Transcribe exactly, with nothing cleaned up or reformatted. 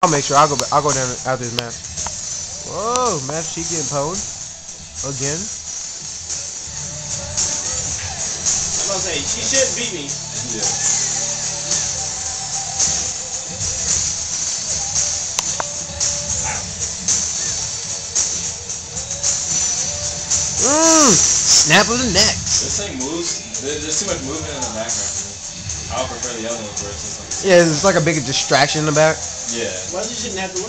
I'll make sure. I'll go. I'll go down after this match. Whoa, Master Chief getting pwned again. I'm gonna say she should beat me. Yeah. Mmm. Snap of the neck. This thing moves. There's too much movement in the background. I would prefer the other one versus. Yeah, it's like a big distraction in the back. Yeah. Well, you shouldn't have to.